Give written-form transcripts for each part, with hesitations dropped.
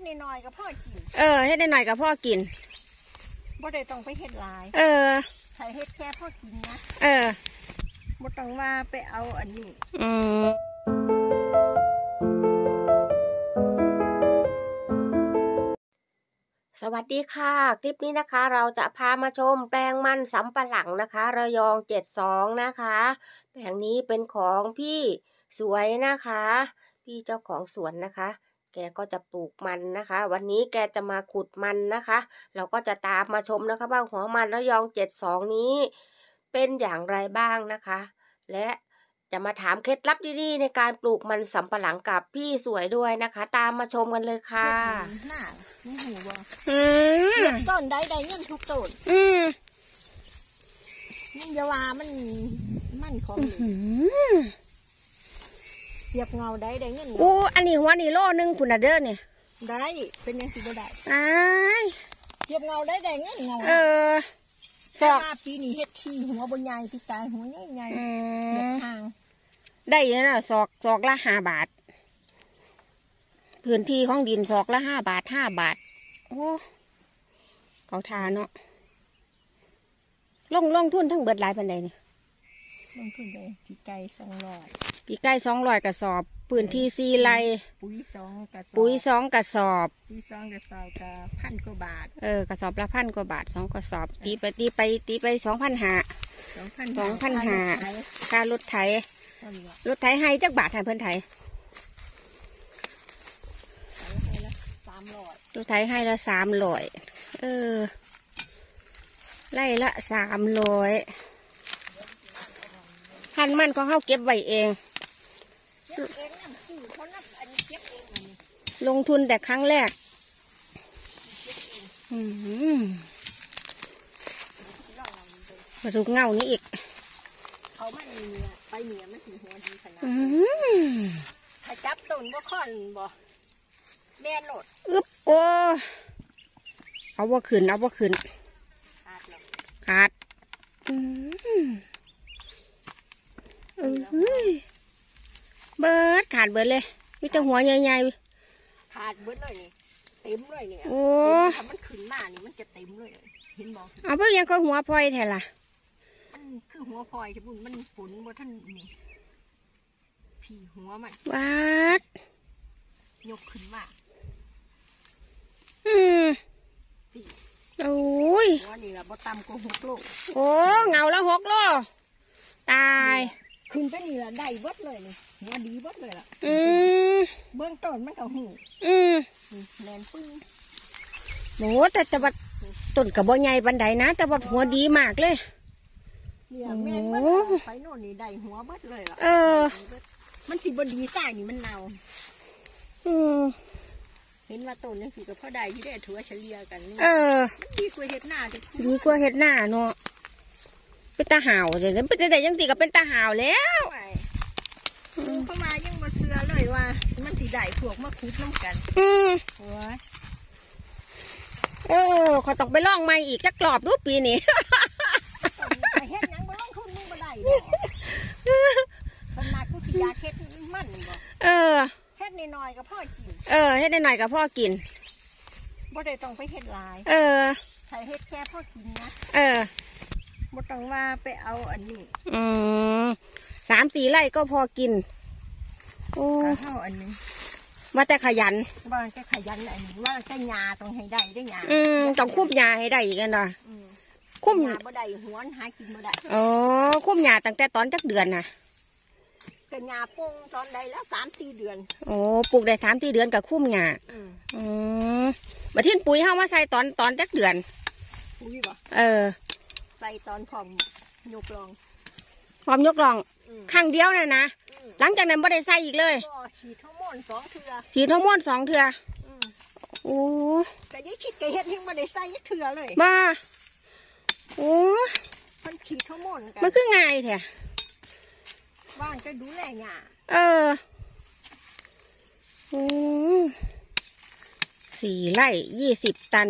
น้อยๆกับพ่อกินเฮ็ดน้อยๆกับพ่อกินบ่ได้ต้องไปเฮ็ดหลายใช้เฮ็ดแค่พ่อกินนะบ่ต้องว่าไปเอาอันนี้สวัสดีค่ะคลิปนี้นะคะเราจะพามาชมแปลงมันสำปะหลังนะคะระยอง72นะคะแปลงนี้เป็นของพี่สวยนะคะพี่เจ้าของสวนนะคะแกก็จะปลูกมันนะคะวันนี้แกจะมาขุดมันนะคะเราก็จะตามมาชมนะคะว่าหัวมันระยอง72นี้เป็นอย่างไรบ้างนะคะและจะมาถามเคล็ดลับดีๆในการปลูกมันสำปะหลังกับพี่สวยด้วยนะคะตามมาชมกันเลยค่ะนี่หูบ่ต้นใดเงินทุกต้นนี่อย่าว่ามันของเสียบเงาได้เงินอันนี้หัวนี่โลนึงคุณน่ะเด้อเนี่ยได้เป็นยังสิบ่ได้เสียบเงาได้เงินเงาสอกปีนี้เฮ็ดที่หัวบนใหญ่ปีกายหัวใหญ่เสียบทางได้นะสอกละ5 บาทพื้นที่ของดินสอกละ5 บาท5 บาทโอ้เขาทาเนาะลงทุนทั้งเบิดหลายปานใดนี่ลงทุนเลยปีไก่200 ปีไก่200 กระสอบพื้นที่4 ไร่ปุ๋ย2 กระสอบปุ๋ย2 กระสอบปุ๋ย2 กระสอบก็1,000 กว่าบาทกระสอบละ1,000 กว่าบาท2 กระสอบตีไป2,500ค่ารถไถให้จักบาทให้เพิ่นไถรถไถให้ละ300ไล่ละ300พันมันของเขาเก็บไว้เองลงทุนแต่ครั้งแรกมาดูเงานี้อีกเขามันไปเหนือมันถึงหัวดีขนาดถ้าจับต้นบ่ค่อนบ่แม่โหลดโอ้เอาบ่ขึ้นขาดเบิดขาดเบิดเลยมีแต่หัวใหญ่ๆขาดเบิดเลยเต็มเลยเนี่ยโอ้ถ้ามันขึ้นมานี่มันจะเต็มเลยเห็นบ่เอาเพิ่งยังก็หัวพลอยแท้ล่ะมันคือหัวพลอยจะบุญมันฝนบ่ท่านนี่พี่หัวมันวัดยกขึ้นมาโอ้ยหัวนี่ละบ่ต่ำกว่า6 โลโอ้เงาละ6 โลตายขึ้นไปนี่ละได้เบิดเลยนี่หัวดีเบิดเลยล่ะเบื้องต้นมันก็หูแน่นปึ้งโหแต่ว่าต้นกับบ่ใหญ่ปานใดนะแต่ว่าหัวดีมากเลยเนี่ยแม่มันไปโน่นนี่ได้หัวเบิดเลยล่ะมันสิบ่ดีใต้นี่มันเน่าเห็นว่าต้นนี่คือกับพ่อใดที่ได้ถือว่าเฉลี่ยกันนี่ดีกว่าเห็ดหน้าเนาะเป็นตาห่าวเลยเป็นแต่ยังสิกับเป็นตาห่าวแล้วเข้ามายังมาเสือเลยว่ามันสีได้พวกมาคุดน้ำกันเขาต้องไปล่องใหม่อีกสักรอบดูปีนี้เฮ็ดยังมาล่องทุนมึงมาได้ขนาดกูสิยาเฮ็ดมันบ่เฮ็ดน้อยๆกับพ่อกินเฮ็ดน้อยๆกับพ่อกินบ่ได้ต้องไปเฮ็ดหลายใช้เฮ็ดแค่พ่อกินนะบ่ต้องว่าไปเอาอันนี้ 3-4 ไร่ก็พอกินโอ้เท่าอันนี้ว่าแต่ขยันว่าแต่ขยันอันนี้ว่าแต่หญ้าต้องให้ได้หญ้าต้องคุ้มหญ้าให้ได้อีกกันเนาะคุ้มบ่ได้หวนหากินบ่ได้คุ้มหญ้าตั้งแต่ตอนจักเดือนน่ะเป็นหญ้าปงตอนใดแล้ว3-4 เดือนปลูกได้3-4 เดือนกับคุ้มหญ้าบัดทีปุ๋ยเฮามาใส่ตอนจักเดือนปุ๋ยบ่ใส่ตอนพร้อมยกลองครั้งเดียวน่ะนะหลังจากนั้นบ่ได้ใส่อีกเลยฉีดฮอร์โมน2 เทื่อโอ้แต่ยิ่งคิดก็เฮ็ดยิ่งบ่ได้ใส่ยักเทื่อเลยบ้าโอ้มันฉีดฮอร์โมนกันมันคือง่ายแท้ว่างจะดูแลหญ้า 4 ไร่20 ตัน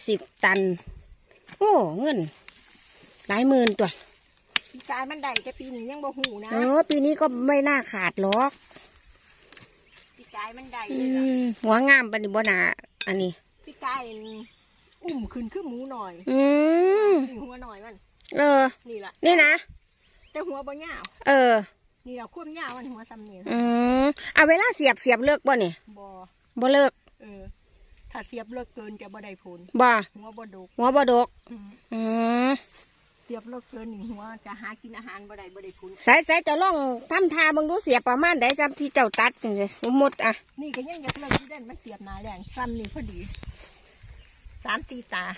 โอ้เงินหลายหมื่นตัวปีกายมันได้แต่ปีนี้ยังบ่หูนะปีนี้ก็ไม่น่าขาดหรอกปีกายมันได้หัวงามปานนี้บ่น่าอันนี้พี่กายอุ้มขึ้นคือหมูหน่อยนี่หัวหน่อยมันนี่แหละนี่นะแต่หัวบ่ยาวนี่เราควบยาวมันหัวซ้ำนี่เอาเวลาเสียบเลิกบ่เนี่ยบ่เลิกถ้าเสียบเลิกเกินจะบ่ได้ผลหัวบ่ดกเสียบเลิกเกินหนึ่งหัวจะหากินอาหารบ่ได้ผลใส่จะลองทำทาบังดูเสียบประมาณใดจำที่เจ้าตัดจังเลยสมมติอ่ะนี่ก็ยังอยากเลิกที่เด่นมันเสียบหนาแรงซ้ำนี่พอดี3-4 ตา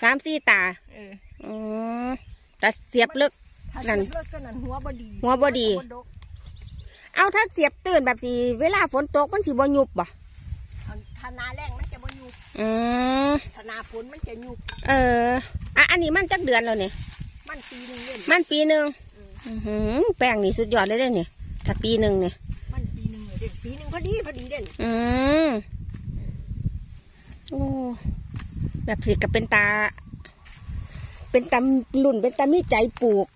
แต่เสียบเลิกนั่นหัวบดีเอาถ้าเสียบตื่นแบบสิเวลาฝนตกมันสิบ่ยุบบ่ถ้านาแรงมันจะบ่ยุบถ้านาฝนมันจะยุบอันนี้มันจักเดือนแล้วเนี่ยมันปีหนึ่งแป้งนี่สุดยอดเลยเนี่ยถ้าปีหนึ่งเนี่ยมันปีหนึ่งพอดีเด่นโอ้แบบสิกับเป็นตาหลุ่นเป็นตามีใจปลูก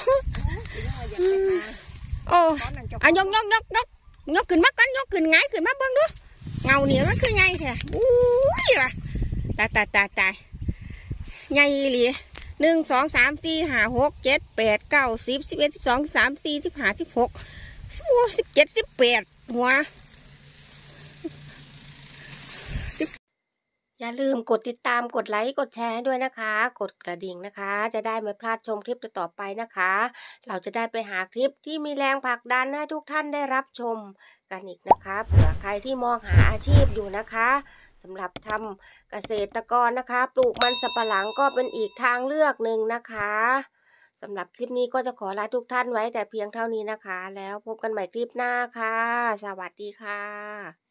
โอ้ยกขึ้นมากันยกขึ้นไงขึ้นมาเบิ้งดูเงาเหนียวมันคือไงแท้อุ้ยว่ะตายไงลี1 2 3 4 5 6 7 8 9 10 11 12 13 14 15 16 17 18หัวอย่าลืมกดติดตามกดไลค์กดแชร์ด้วยนะคะกดกระดิ่งนะคะจะได้ไม่พลาดชมคลิปต่อไปนะคะเราจะได้ไปหาคลิปที่มีแรงผลักดันให้ทุกท่านได้รับชมกันอีกนะคะเผื่อใครที่มองหาอาชีพอยู่นะคะสำหรับทำเกษตรกรนะคะปลูกมันสำปะหลังก็เป็นอีกทางเลือกหนึ่งนะคะสำหรับคลิปนี้ก็จะขอลาทุกท่านไว้แต่เพียงเท่านี้นะคะแล้วพบกันใหม่คลิปหน้าค่ะสวัสดีค่ะ